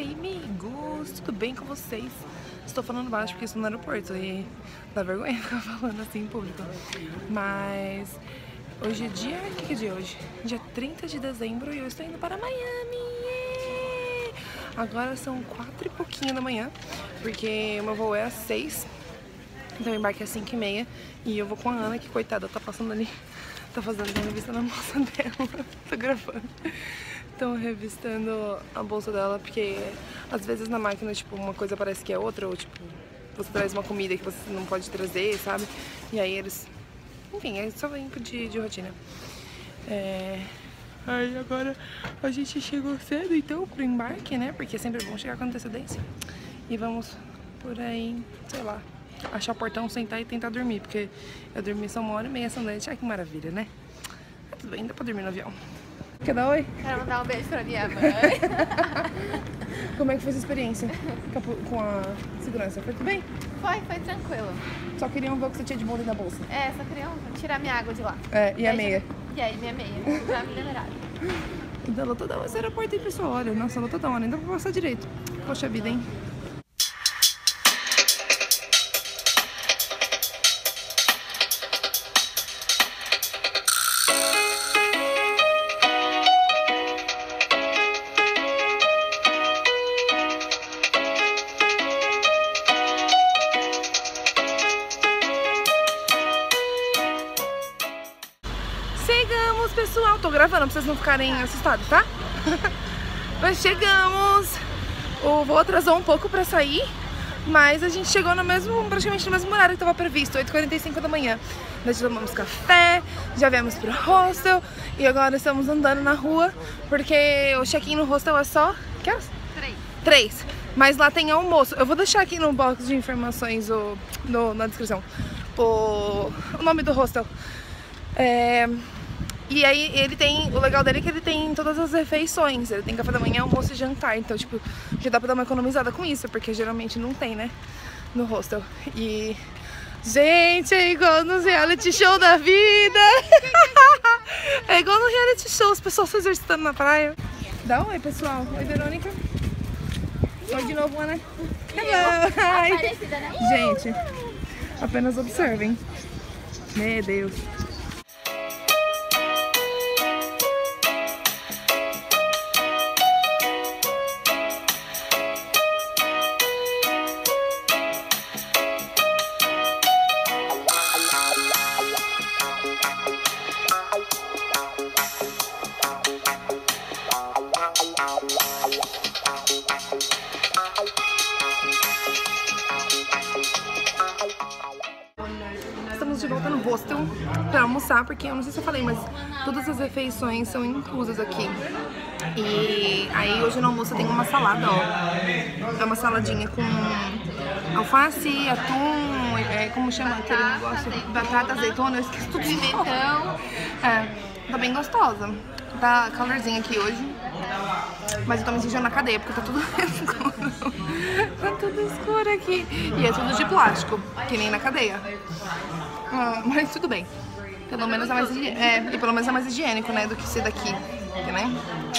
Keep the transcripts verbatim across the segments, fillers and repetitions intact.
aí, amigos? Tudo bem com vocês? Estou falando baixo porque estou no aeroporto e dá vergonha ficar falando assim em público. Mas hoje é dia... O que é dia hoje? Dia trinta de dezembro e eu estou indo para Miami! Yeah! Agora são quatro e pouquinho da manhã, porque o meu voo é às seis. Então o embarque é às cinco e meia e eu vou com a Ana, que coitada, tá passando ali, tá fazendo a revista na bolsa dela. Tô gravando. Estão revistando a bolsa dela, porque às vezes na máquina, tipo, uma coisa parece que é outra, ou tipo, você traz uma comida que você não pode trazer, sabe? E aí eles... Enfim, é só vem de, de rotina. É... Aí agora a gente chegou cedo, então, pro embarque, né? Porque é sempre bom chegar com antecedência. E vamos por aí, sei lá, achar o portão, sentar e tentar dormir, porque eu dormi só uma hora e meia essa noite. Ai, que maravilha, né? Mas tudo bem, dá pra dormir no avião. Quer dar oi? Quero mandar um beijo pra minha mãe. Como é que foi essa experiência com a segurança? Foi tudo bem? Foi, foi tranquilo. Só queriam ver o que você tinha de bom dentro da bolsa. É, só queriam tirar minha água de lá. É, e, e a aí, meia? E aí, minha meia. Já me liberaram. Da lotadão, esse aeroporto aí, pessoal. Olha, nossa, lotadão, nem dá pra passar direito. Poxa vida, hein? Chegamos, pessoal. Tô gravando pra vocês não ficarem assustados, tá? Mas chegamos. O voo atrasou um pouco pra sair, mas a gente chegou no mesmo, praticamente no mesmo horário que tava previsto, oito e quarenta e cinco da manhã. Nós já tomamos café, já viemos pro hostel e agora estamos andando na rua, porque o check-in no hostel é só... Que horas? Três. Três. Mas lá tem almoço. Eu vou deixar aqui no box de informações, o, no, na descrição, o, o nome do hostel. É... E aí ele tem, o legal dele é que ele tem todas as refeições, ele tem café da manhã, almoço e jantar, então tipo, já dá pra dar uma economizada com isso, porque geralmente não tem, né, no hostel. E, gente, é igual nos reality show da vida, é igual no reality show, as pessoas se exercitando na praia. Dá um oi, pessoal. Oi, Verônica. Oi de novo, Ana. Hello. Hi. Gente, apenas observem. Meu Deus. Estamos de volta no hostel para almoçar, porque eu não sei se eu falei, mas todas as refeições são inclusas aqui. E aí hoje no almoço tem uma salada, ó. É uma saladinha com alface, atum, é, como chama aquele negócio? Batata, azeitona, eu esqueci tudo. Pimentão. É, tá bem gostosa. Tá calorzinho aqui hoje. Mas eu tô me sentindo na cadeia, porque tá tudo escuro. Tá tudo escuro aqui. E é tudo de plástico, que nem na cadeia. Ah, mas tudo bem. Pelo menos é mais, é, e pelo menos é mais higiênico, né, do que ser daqui, né?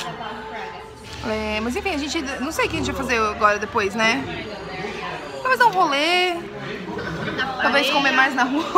É, mas enfim, a gente... Não sei o que a gente vai fazer agora, depois, né? Talvez dar um rolê. Talvez comer mais na rua.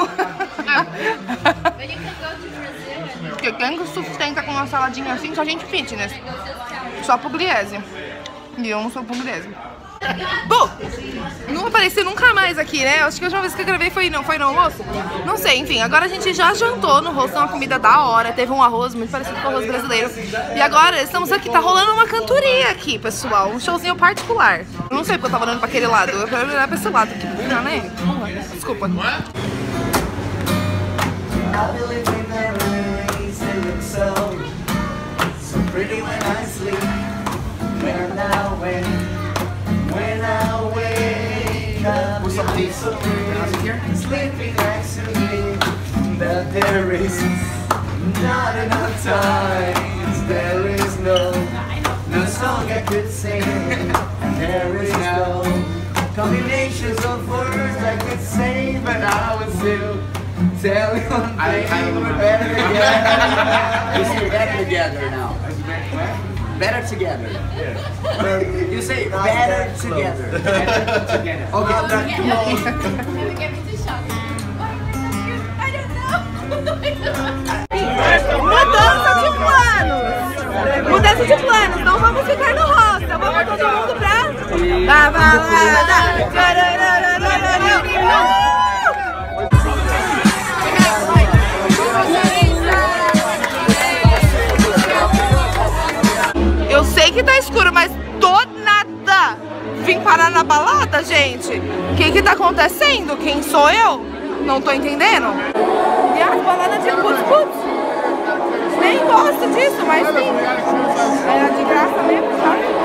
Porque quem sustenta com uma saladinha assim, só gente fitness. Só pugliese. E eu não sou pugliese. Bom, não apareci nunca mais aqui, né? Acho que a última vez que eu gravei foi, não, foi no almoço. Não sei, enfim, agora a gente já jantou no hostel, uma comida da hora. Teve um arroz muito parecido com o arroz brasileiro. E agora estamos aqui, tá rolando uma cantoria aqui, pessoal. Um showzinho particular. Eu não sei porque eu tava olhando pra aquele lado, eu quero olhar pra esse lado. Que burra, né? Burra. Desculpa. When I wake up, with some peace, sleeping next to me, that there is not enough time, there is no, no song I could sing, there is no combinations of words I could say, but I would still tell you one thing, we're better together. We're better together now. Better together. Yeah. You say better together. Better together. Okay. Not that close. Maybe get me to shock. I don't know. Mudança de planos. Mudança de planos. Não vamos ficar no hostel. Vamos todo mundo pra... Ba, ba, eu sei que tá escuro, mas do nada vim parar na balada, gente. O que que tá acontecendo? Quem sou eu? Não tô entendendo. E as baladas de putz putz. Nem gosto disso, mas sim. Era de graça mesmo, sabe?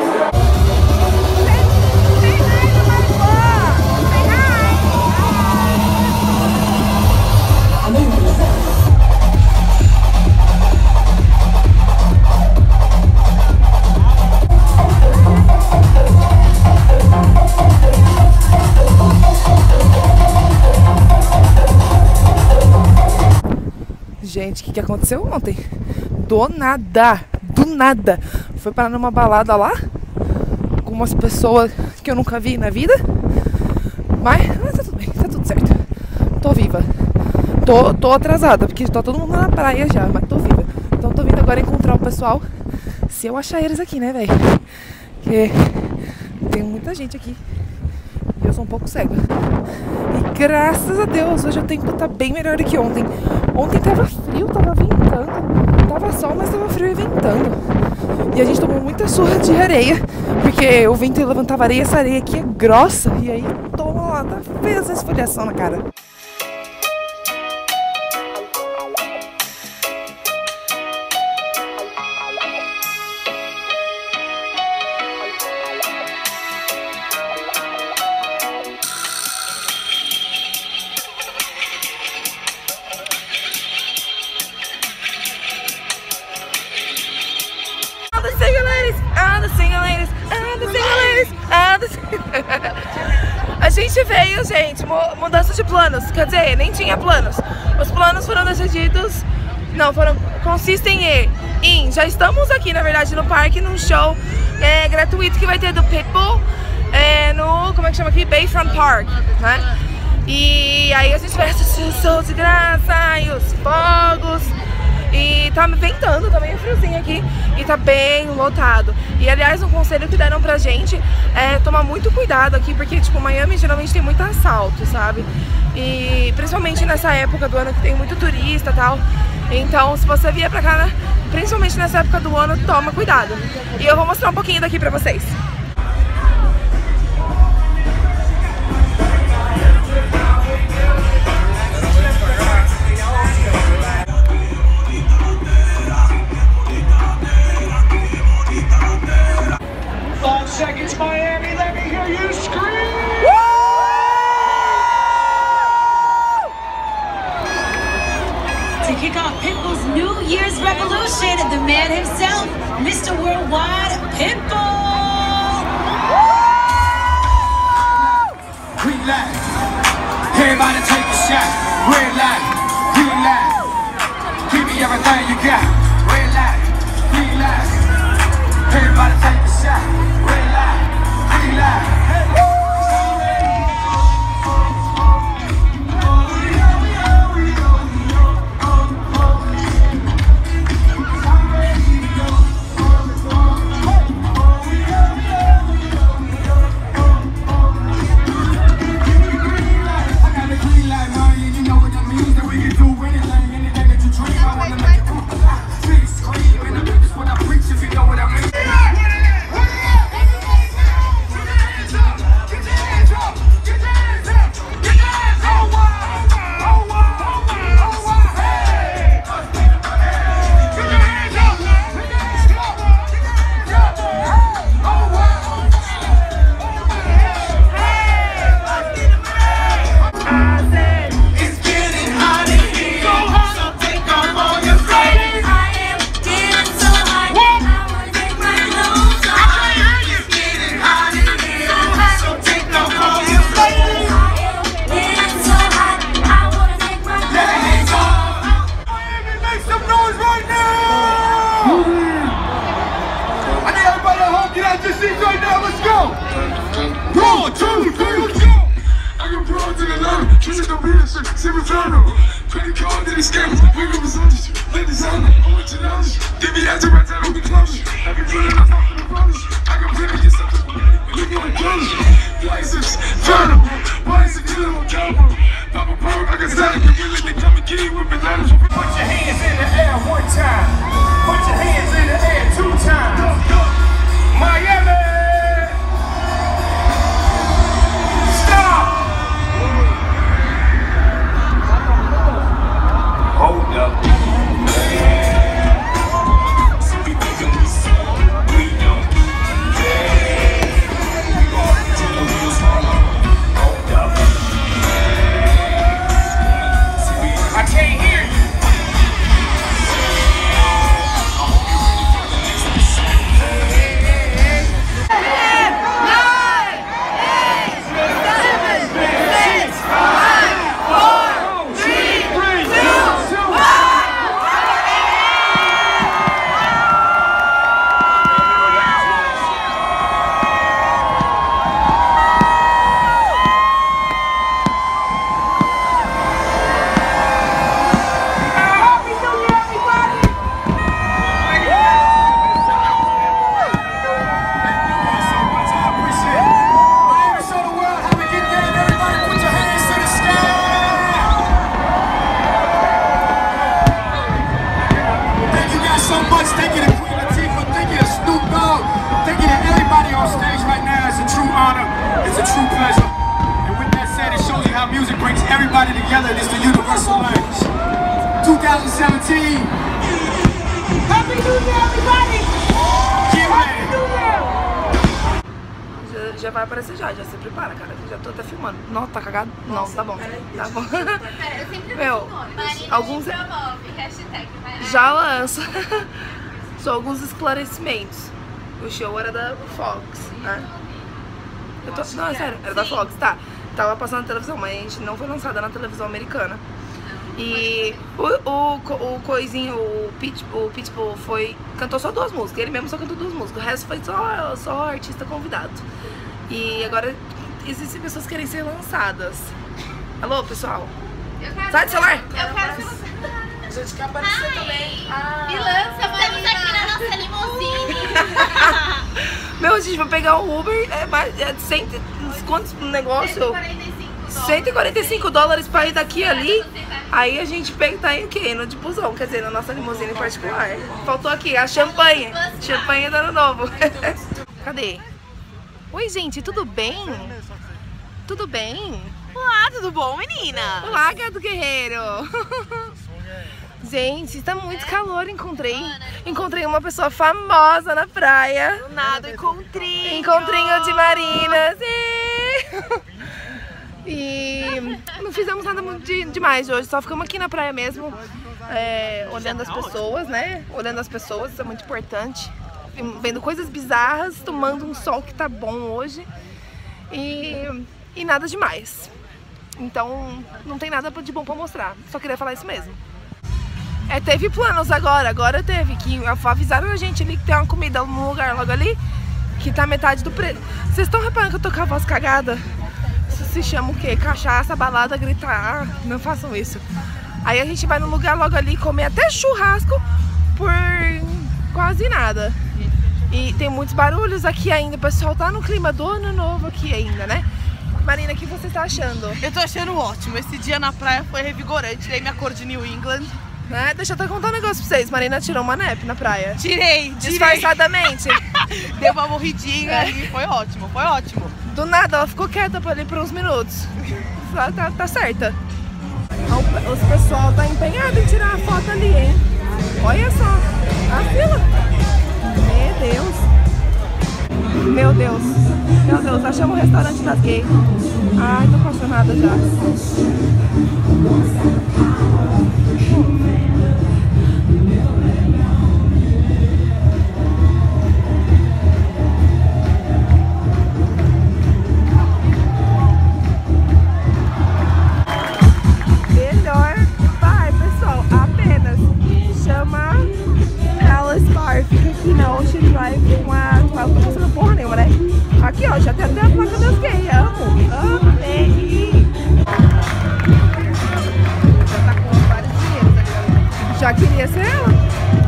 Gente, o que, que aconteceu ontem? Do nada, do nada. Foi parar numa balada lá com umas pessoas que eu nunca vi na vida. Mas, mas tá tudo bem, tá tudo certo. Tô viva. Tô, tô atrasada, porque tá todo mundo na praia já, mas tô viva. Então tô vindo agora encontrar o pessoal. Se eu achar eles aqui, né, velho? Porque tem muita gente aqui. E eu sou um pouco cega. E graças a Deus, hoje o tempo tá bem melhor do que ontem. Ontem tava frio, tava ventando. Tava sol, mas tava frio e ventando. E a gente tomou muita surra de areia, porque o vento levantava areia, essa areia aqui é grossa. E aí, toma lá, tá feia essa esfoliação na cara. A gente veio, gente, mudança de planos, quer dizer, nem tinha planos. Os planos foram decididos, não, foram, consistem em, em, já estamos aqui, na verdade, no parque, num show é, gratuito que vai ter do Pitbull, é, no, como é que chama aqui? Bayfront Park, né? E aí a gente vai assistir o show de graça e os fogos. E tá ventando, tá meio friozinho aqui e tá bem lotado. E aliás, um conselho que deram pra gente é tomar muito cuidado aqui, porque tipo, Miami geralmente tem muito assalto, sabe? E principalmente nessa época do ano que tem muito turista e tal. Então, se você vier pra cá, né, principalmente nessa época do ano, toma cuidado. E eu vou mostrar um pouquinho daqui pra vocês. Seconds, Miami, let me hear you scream! Woo! To kick off Pitbull's New Year's revolution, the man himself, Mister Worldwide, Pitbull! Relax, everybody take a shot. Relax, relax, give me everything you got. Relax, relax, everybody take a shot. One, two, three, let's go. I got broads in Atlanta, kissing the real shit, Simon Turner. Credit card to the scammers, we gon' result this, let this on it. I want you down, they be acting right down, we be close. I can put it up for the polish, I can put it yourself, we gon' close. License, Turner, why is it killing on camera? Papa Pearl, I can stand it, you really come and get it with bananas. Put your hands in the air one time, put your hands in the air two times. Miami! Hold up. So we thinking we saw, we don't. Hey, we gon' till the wheels fall off. Hold up. So we, I can't hear you. I hope you're ready for the next episode. Hey, hey, hey. ten, nine, eight, seven, six, five, four, three, two, one. Everybody together, it's the universal language. twenty seventeen. Happy New Year, everybody! Get ready! Já, já vai aparecer já, já se prepara, cara. Já tô até filmando. Não, tá cagado? Não, tá bom. Tá bom. Meu, alguns. Já lança. Só alguns esclarecimentos. O show era da Fox, né? Eu tô... Não, é sério, era da Fox, tá. Tava passando na televisão, mas a gente não foi lançada na televisão americana. E o, o, o coisinho, o Pitbull, o Pitbull foi, cantou só duas músicas, ele mesmo só cantou duas músicas, o resto foi só, só artista convidado. E agora existem pessoas que querem ser lançadas. Alô, pessoal? Sai do celular! Eu quero ser você. A gente quer aparecer também. Ah. Me lança, Marina. Estamos aqui na nossa limusine. Meu, a gente vai pegar o Uber, é, mais, é cem, quantos negócio? cento e quarenta e cinco dólares pra ir daqui ali. Aí a gente pega, tá em o quê? No de busão, quer dizer, na nossa limusine em particular. Faltou aqui a champanhe. Champanhe do ano novo. Cadê? Oi, gente, tudo bem? Tudo bem? Olá, tudo bom, menina? Olá, Gado Guerreiro. Gente, tá muito calor, encontrei. Encontrei uma pessoa famosa na praia. Do nada, encontrinho. Encontrinho de Marina, sim. E não fizemos nada muito de, demais hoje, só ficamos aqui na praia mesmo, é, olhando as pessoas, né? Olhando as pessoas, isso é muito importante. Vendo coisas bizarras, tomando um sol que tá bom hoje. E, e nada demais. Então, não tem nada de bom pra mostrar. Só queria falar isso mesmo. É, teve planos agora, agora teve, que avisaram a gente ali que tem uma comida num lugar logo ali, que tá metade do preço. Vocês estão reparando que eu tô com a voz cagada? Isso se chama o quê? Cachaça, balada, gritar. Não façam isso. Aí a gente vai no lugar logo ali comer até churrasco por quase nada. E tem muitos barulhos aqui ainda, o pessoal tá no clima do ano novo aqui ainda, né? Marina, o que você tá achando? Eu tô achando ótimo, esse dia na praia foi revigorante, dei minha cor de New England. Né? Deixa eu até contar um negócio pra vocês, Marina tirou uma nap na praia. Tirei, tirei. Disfarçadamente. Deu uma morridinha é. ali, foi ótimo, foi ótimo. Do nada, ela ficou quieta ali por uns minutos. Ela tá, tá certa. Os pessoal tá empenhado em tirar a foto ali, hein? Olha só, a fila. Meu Deus. Meu Deus. Meu Deus, achamos o restaurante das gays. Ai, tô apaixonada já. Melhor bar, pessoal, apenas chama Palace Bar. Fica aqui na Ocean Drive com a... Não tô mostrando porra nenhuma, né? Aqui aqui, ó. Já tem até a placa das gays. Amo. Amei. Já tá com vários dinheiros aqui. Já queria ser ela.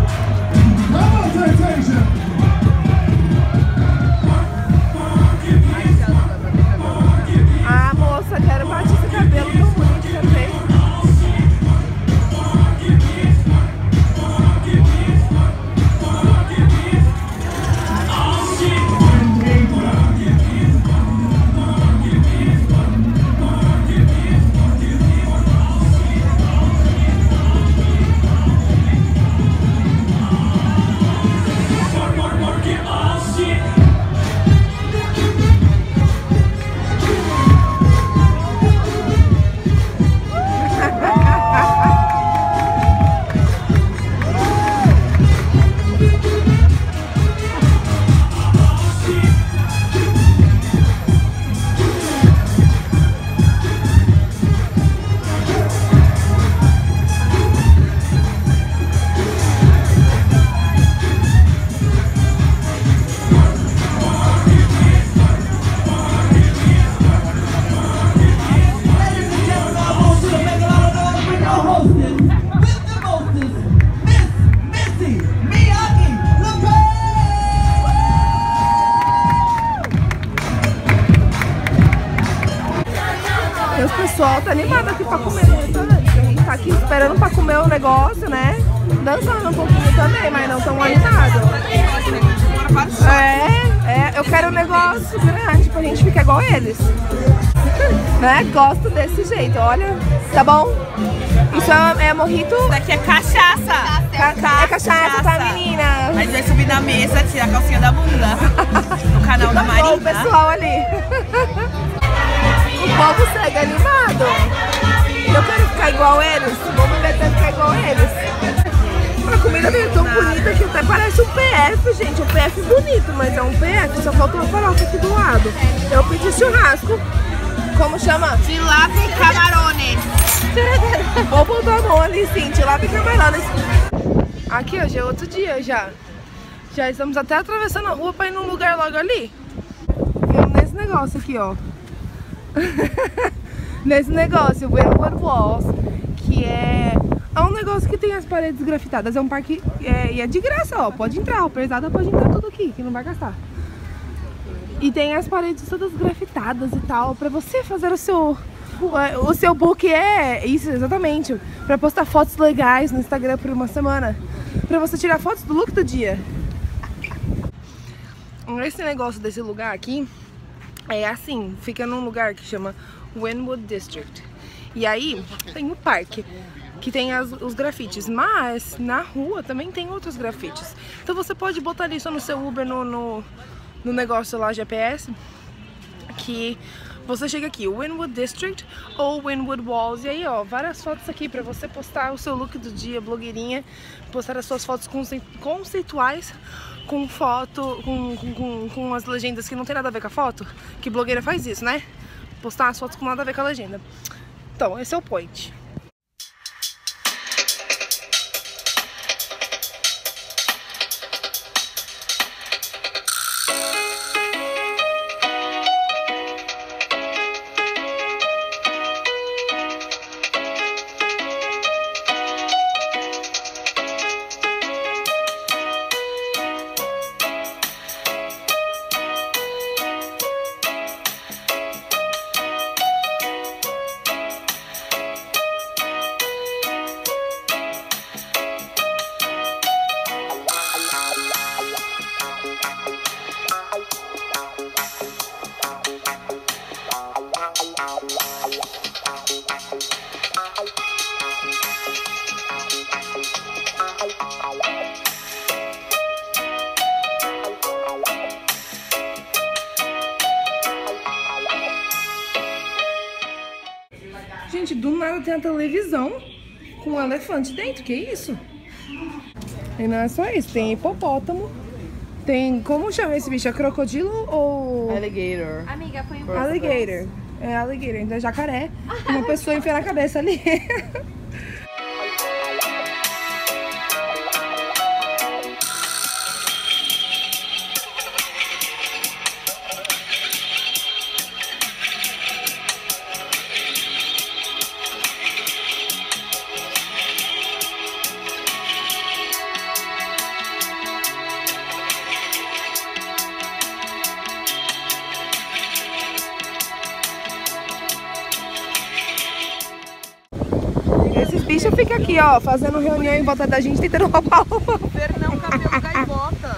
Ah, moça, quero bater esse cabelo tão bonito também. O pessoal tá animado aqui pra comer no restaurante. A gente tá aqui esperando pra comer o negócio, né? Dançando um pouquinho também, mas não tão animado. É, é, eu quero um negócio grande pra gente ficar igual eles. Né? Gosto desse jeito, olha. Tá bom? Isso é, é mojito? Isso daqui é cachaça. Ca ca é cachaça, tá, menina? A gente vai subir na mesa, tirar a calcinha da bunda. No canal da Marina. Olha o pessoal ali. O povo segue animado. Eu quero ficar igual eles. Vamos ver até ficar igual eles. A comida dele é tão bonita que até parece um P F, gente. Um P F bonito, mas é um P F. Só falta uma farofa aqui do lado. Eu pedi churrasco. Como chama? Tilápia e camarones. Vou botar a mão ali, sim. Tilápia e camarones. Aqui, hoje é outro dia já. Já estamos até atravessando a rua pra ir num lugar logo ali. Vamos nesse negócio aqui, ó. Nesse negócio, o Wynwood Walls, que é, é um negócio que tem as paredes grafitadas. É um parque é, e é de graça, ó. Pode entrar, o pesada pode entrar tudo aqui, que não vai gastar. E tem as paredes todas grafitadas e tal, pra você fazer o seu o, o seu book, é isso, exatamente. Pra postar fotos legais no Instagram por uma semana. Pra você tirar fotos do look do dia. Esse negócio desse lugar aqui é assim, fica num lugar que chama Wynwood District. E aí tem o parque, que tem as, os grafites, mas na rua também tem outros grafites. Então você pode botar isso no seu Uber, no, no, no negócio lá, G P S, que você chega aqui, Wynwood District ou Wynwood Walls. E aí, ó, várias fotos aqui pra você postar o seu look do dia, blogueirinha, postar as suas fotos conceituais, com foto, com, com, com, com as legendas que não tem nada a ver com a foto, que blogueira faz isso, né? Postar as fotos com nada a ver com a legenda. Então, esse é o point. Gente, do nada tem a televisão com um elefante dentro, que isso? E não é só isso, tem hipopótamo, tem, como chama esse bicho? É crocodilo ou... Alligator. Amiga, foi um Alligator. É alligator, então é jacaré. Uma pessoa enfia na cabeça ali. bicho fica aqui, ó, fazendo reunião em volta da gente, tentando roubar o... Fernão, cabelo, gaivota.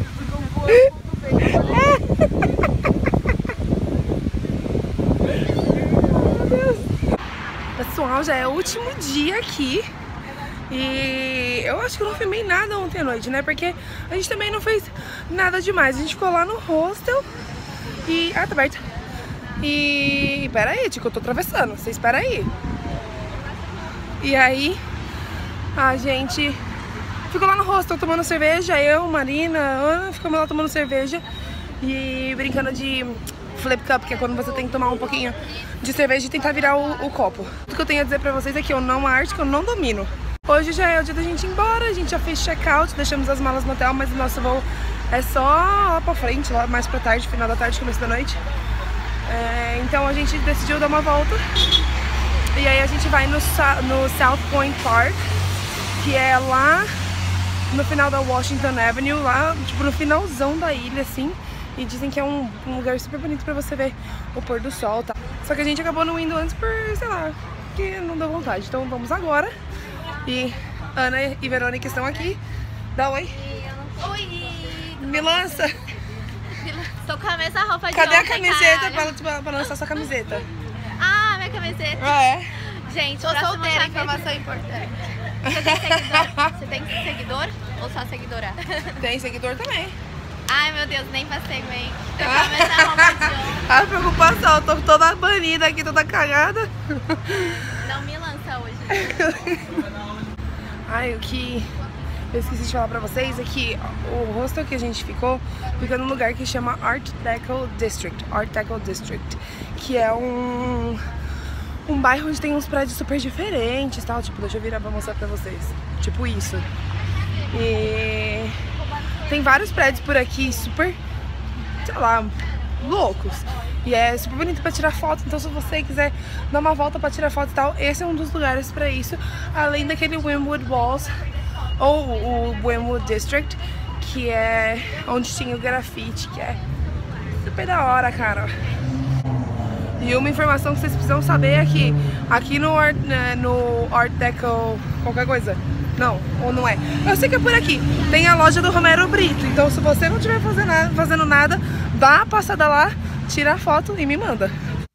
Pessoal, já é o último dia aqui. E eu acho que eu não filmei nada ontem à noite, né? Porque a gente também não fez nada demais. A gente ficou lá no hostel e... Ah, tá aberto. E... Pera aí, Tico, eu tô atravessando. Vocês espera aí. E aí, a gente ficou lá no hostel tomando cerveja. Eu, Marina, Ana, ficamos lá tomando cerveja e brincando de flip cup, que é quando você tem que tomar um pouquinho de cerveja e tentar virar o, o copo. Tudo que eu tenho a dizer pra vocês é que eu não, a arte que eu não domino. Hoje já é o dia da gente ir embora, a gente já fez check-out, deixamos as malas no hotel, mas o nosso voo é só lá pra frente, lá mais pra tarde, final da tarde, começo da noite. É, então a gente decidiu dar uma volta. E aí a gente vai no, no South Point Park, que é lá no final da Washington Avenue, lá tipo no finalzão da ilha, assim. E dizem que é um, um lugar super bonito pra você ver o pôr do sol, tá? Só que a gente acabou não indo antes por, sei lá, que não deu vontade. Então vamos agora. E Ana e Verônica estão aqui. Dá oi. Oi! Me lança. Tô com a mesma roupa de Cadê ontem, a camiseta cara? pra, pra lançar sua camiseta? Ah, minha camiseta. É. Gente, Tô próximo solteira, capítulo- informação importante. Você tem seguidor? Você tem seguidor ou só seguidora? Tem seguidor também. Ai, meu Deus, nem passei bem. Tô com a mesma roupa de ontem. A preocupação, eu tô toda banida aqui, toda cagada. Não me lança hoje. Ai, o que eu esqueci de falar pra vocês é que o hostel que a gente ficou fica num lugar que chama Art Deco District, Art Deco District, que é um, um bairro onde tem uns prédios super diferentes, tal, tipo, deixa eu virar pra mostrar pra vocês, tipo isso. E tem vários prédios por aqui super, sei lá, loucos. E é super bonito pra tirar foto, então se você quiser dar uma volta pra tirar foto e tal, esse é um dos lugares pra isso. Além daquele Wynwood Walls, ou o Wynwood District, que é onde tinha o grafite, que é super da hora, cara. E uma informação que vocês precisam saber é que aqui no Art, né, no Art Deco, qualquer coisa, não, ou não é, eu sei que é por aqui, tem a loja do Romero Brito, então se você não estiver fazendo nada, fazendo nada, dá uma passada lá, tira a foto e me manda.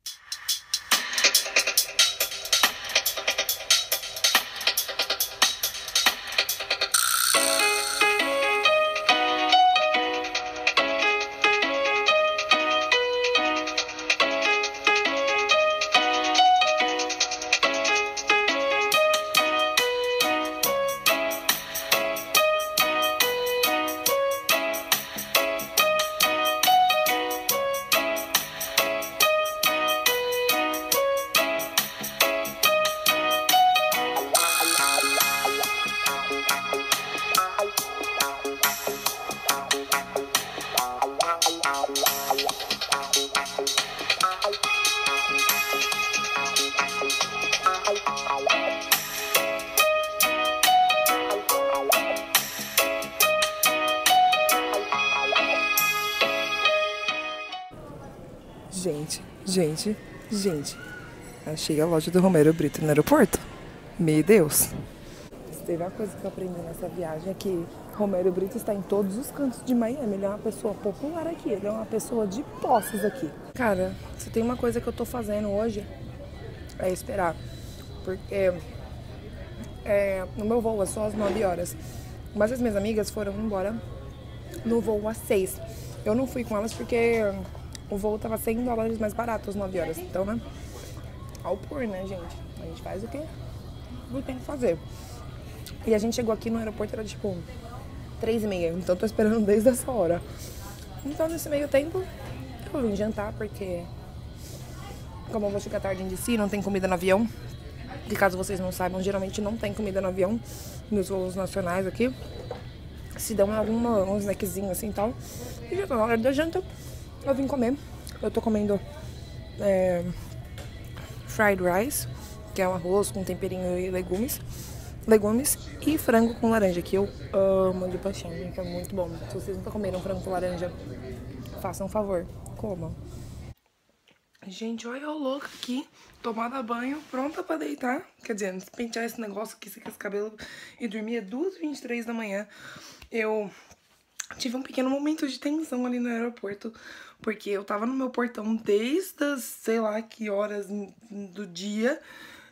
Gente, gente, gente, achei a loja do Romero Brito no aeroporto. Meu Deus! Se teve uma coisa que eu aprendi nessa viagem é que Romero Brito está em todos os cantos de Miami. Ele é uma pessoa popular aqui, ele é uma pessoa de posses aqui. Cara, se tem uma coisa que eu tô fazendo hoje é esperar. Porque é, no meu voo é só às nove horas. Mas as minhas amigas foram embora no voo às seis. Eu não fui com elas porque o voo tava cem dólares mais barato às nove horas. Então, né? Ao por, né, gente? A gente faz o que tem que fazer. E a gente chegou aqui no aeroporto, era tipo três e meia. Então tô esperando desde essa hora. Então nesse meio tempo eu vim jantar porque, como eu vou chegar tarde em D C, não tem comida no avião. E caso vocês não saibam, geralmente não tem comida no avião nos voos nacionais aqui. Se dão alguma, um snackzinho assim e tal. E já tá na hora da janta. Eu vim comer. Eu tô comendo é, fried rice, que é um arroz com temperinho e legumes. Legumes e frango com laranja, que eu amo de paixão, que é muito bom. Se vocês nunca comeram frango com laranja, façam um favor, comam. Gente, olha eu louca aqui, tomada banho, pronta pra deitar. Quer dizer, pentear esse negócio aqui, secar esse cabelo e dormir às duas e vinte e três da manhã. Eu tive um pequeno momento de tensão ali no aeroporto, porque eu tava no meu portão desde as, sei lá, que horas do dia.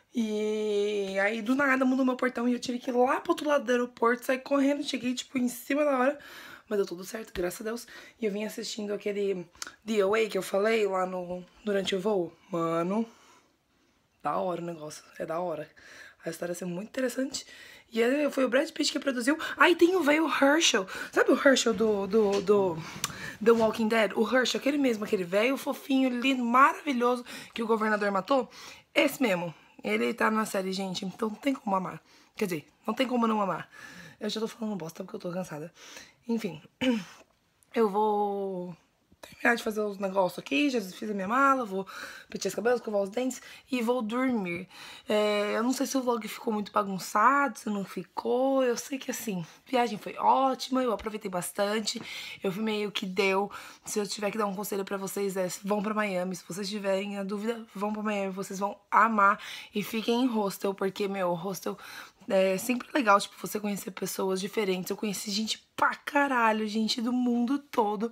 E aí, do nada, mudou meu portão e eu tive que ir lá pro outro lado do aeroporto, sair correndo, cheguei, tipo, em cima da hora. Mas deu tudo certo, graças a Deus. E eu vim assistindo aquele The Away que eu falei lá no, durante o voo. Mano, da hora o negócio, é da hora. A história vai ser muito interessante. E aí, foi o Brad Pitt que produziu. Aí tem o velho Herschel. Sabe o Herschel do, do, do The Walking Dead? O Herschel, aquele mesmo, aquele velho fofinho, lindo, maravilhoso que o governador matou. Esse mesmo. Ele tá na série, gente, então não tem como amar. Quer dizer, não tem como não amar. Eu já tô falando bosta porque eu tô cansada. Enfim, eu vou terminar de fazer os negócios aqui, já fiz a minha mala, vou pentear os cabelos, escovar os dentes e vou dormir. É, eu não sei se o vlog ficou muito bagunçado, se não ficou, eu sei que assim, a viagem foi ótima, eu aproveitei bastante, eu filmei o que deu. Se eu tiver que dar um conselho pra vocês é, vão pra Miami, se vocês tiverem a dúvida, vão pra Miami, vocês vão amar e fiquem em hostel, porque, meu, hostel... É sempre legal, tipo, você conhecer pessoas diferentes. Eu conheci gente pra caralho, gente do mundo todo.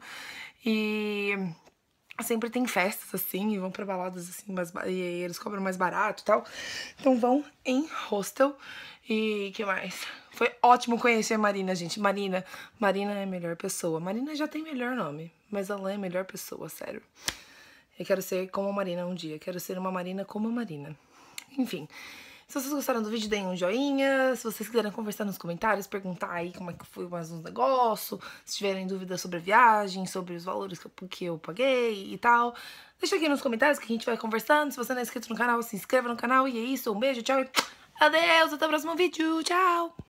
E sempre tem festas, assim, e vão pra baladas, assim, mais, e eles cobram mais barato e tal. Então vão em hostel. E que mais? Foi ótimo conhecer a Marina, gente. Marina, Marina é a melhor pessoa. Marina já tem melhor nome, mas ela é a melhor pessoa, sério. Eu quero ser como a Marina um dia. Quero ser uma Marina como a Marina. Enfim... Se vocês gostaram do vídeo, deem um joinha. Se vocês quiserem conversar nos comentários, perguntar aí como é que foi mais uns negócios, se tiverem dúvidas sobre a viagem, sobre os valores que eu, que eu paguei e tal, deixa aqui nos comentários que a gente vai conversando. Se você não é inscrito no canal, se inscreva no canal. E é isso, um beijo, tchau e adeus, até o próximo vídeo, tchau!